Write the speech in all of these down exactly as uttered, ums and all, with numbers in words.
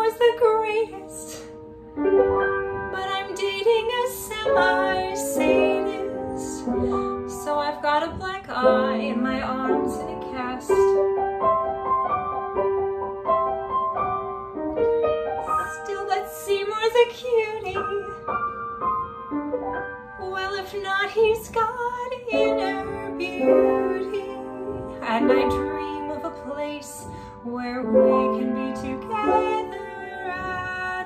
was the greatest, but I'm dating a semi-sadist, so I've got a black eye and my arms in a cast. Still, that Seymour's a cutie. Well, if not, he's got inner beauty, and I dream of a place where we can be together at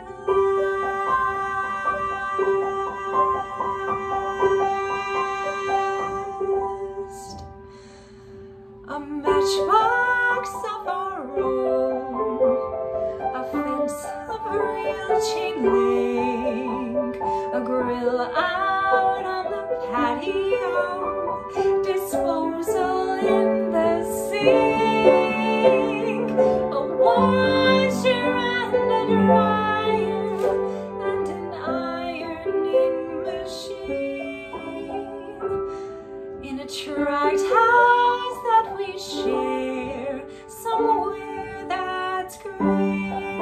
last. A matchbox of our own, a fence of real chain link, a grill out on the patio, disposal in the sink, a washer and a dryer, and an ironing machine, in a tract house that we share somewhere that's green.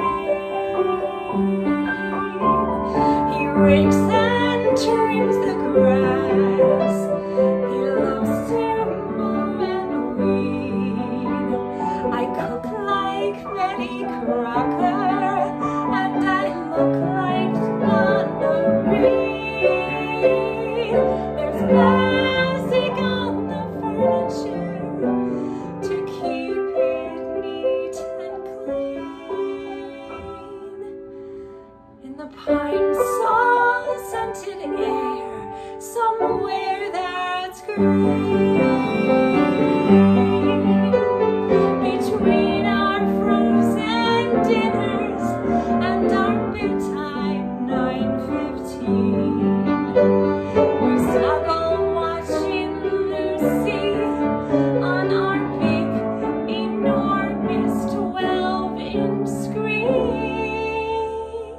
He rakes and trims the grass, he loves to mow and weed. I cook like Betty Crocker, and I look like Donna Reed. There's plastic on the furniture to keep it neat and clean. In the pine saw scented air, somewhere that's green. Between our frozen dinners and our bedtime nine fifteen, we snuggle watching Lucy on our big, enormous twelve inch screen.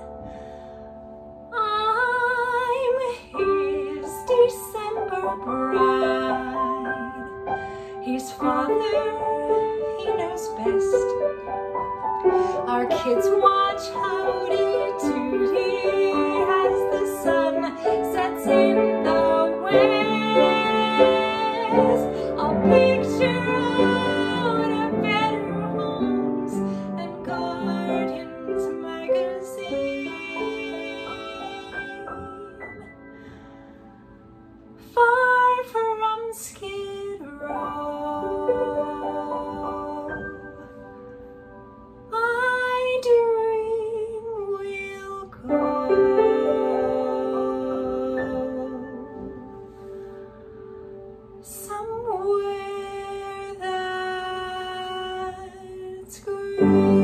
I'm his December bride. He's father, he knows best. Our kids watch Howdy Doody as the sun sets in the west. I'll picture out a Better Homes and Gardens magazine. Far from Skid Row, I dream we'll go somewhere that's green.